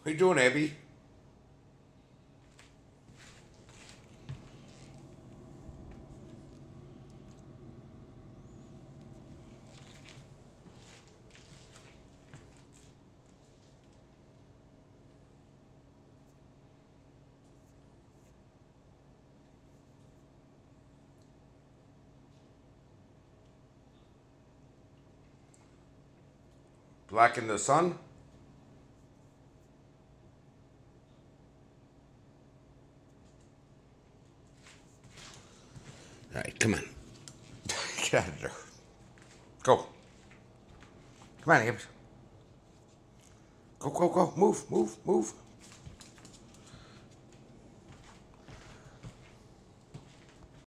What you doing, Abby? Black in the sun? All right, come on. Get out of there. Go. Come on, Abby. Go, go, go. Move, move, move.